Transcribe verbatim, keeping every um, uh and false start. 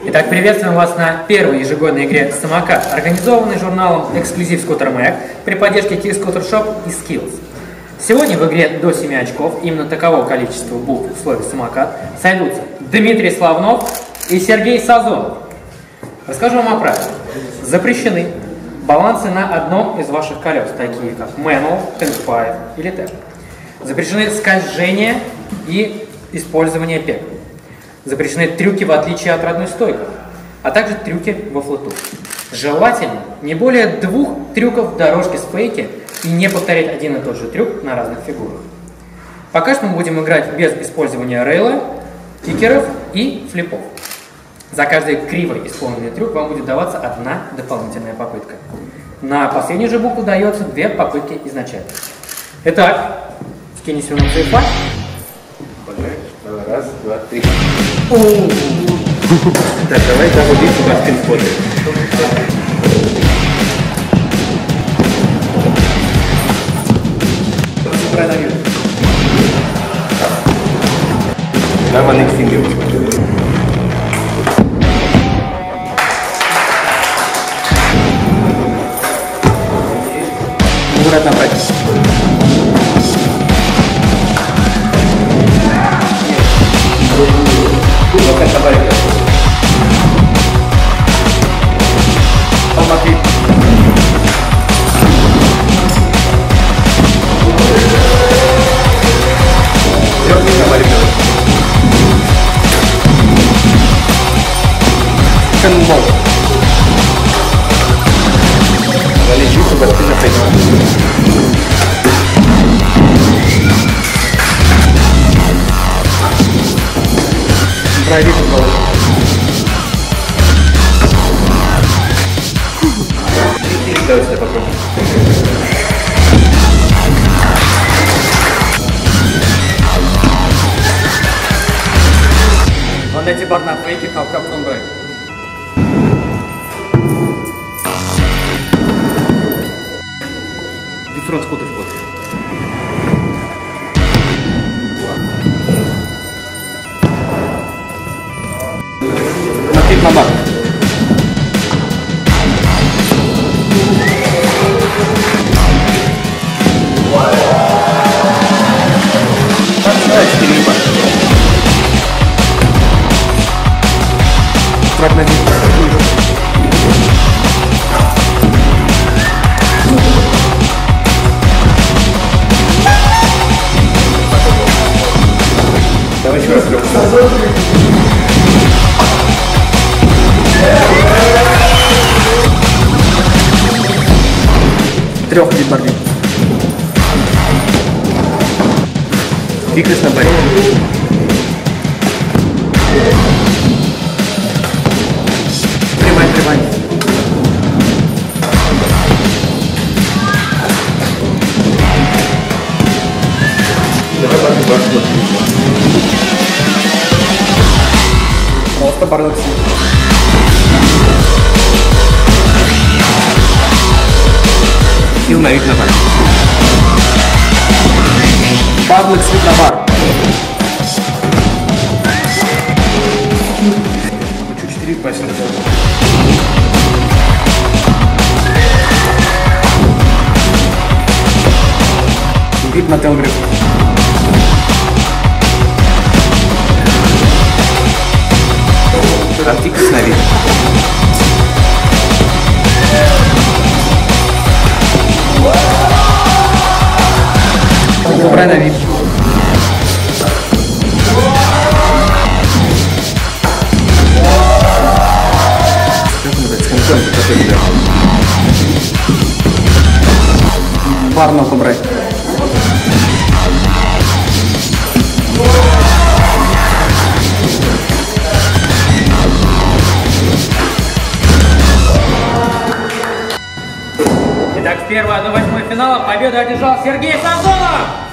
Итак, приветствуем вас на первой ежегодной игре «Самокат», организованной журналом Exclusive Scooter Mag при поддержке T-Scooter Shop и Skills. Сегодня в игре до семи очков, именно таково количество букв в слове «Самокат», сойдутся Дмитрий Славнов и Сергей Сазонов. Расскажу вам о правилах. Запрещены балансы на одном из ваших колес, такие как Manual, Handspire или Tap. Запрещены скольжения и использование пек. Запрещены трюки в отличие от родной стойки, а также трюки во флоту. Желательно не более двух трюков дорожки с фейки и не повторять один и тот же трюк на разных фигурах. Пока что мы будем играть без использования рейла, кикеров и флипов. За каждый криво исполненный трюк вам будет даваться одна дополнительная попытка. На последнюю же букву дается две попытки изначально. Итак, скинь сюда на цифра. Раз, два, три. Так, давай заводить сюда скриншоты. Now one next thing. Мурат набрать. Look at the bike. Помоги. Лёгкий говорит. Канбол. Залечи, чтобы ты запрыгнул. Пройди футбол. Давай сюда попробуем. Вон эти бар на фейке, халка фронтбэк. Дифферент скутер вход. Смотри на бар. Трап на вид. Давай еще раз лёг. Трех битбордин. Кикрес на баре. Прямай, прямай. Давай барни барни. Просто бороться. Сил на вид на бар. Паблик свит на бар. Хочу четыре пасти. Вид на телгриф. Антикс на вид. Добрый на вид. Парно побрать. Итак, с первого до восьмой финала победу одержал Сергей Сазонов!